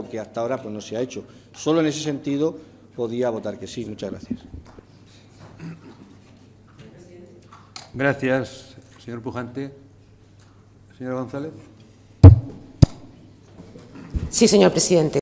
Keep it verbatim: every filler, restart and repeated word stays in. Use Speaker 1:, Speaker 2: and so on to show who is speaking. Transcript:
Speaker 1: algo que hasta ahora pues, no se ha hecho. Solo en ese sentido podía votar que sí. Muchas gracias.
Speaker 2: Gracias, señor Pujante. Señora González.
Speaker 3: Sí, señor presidente.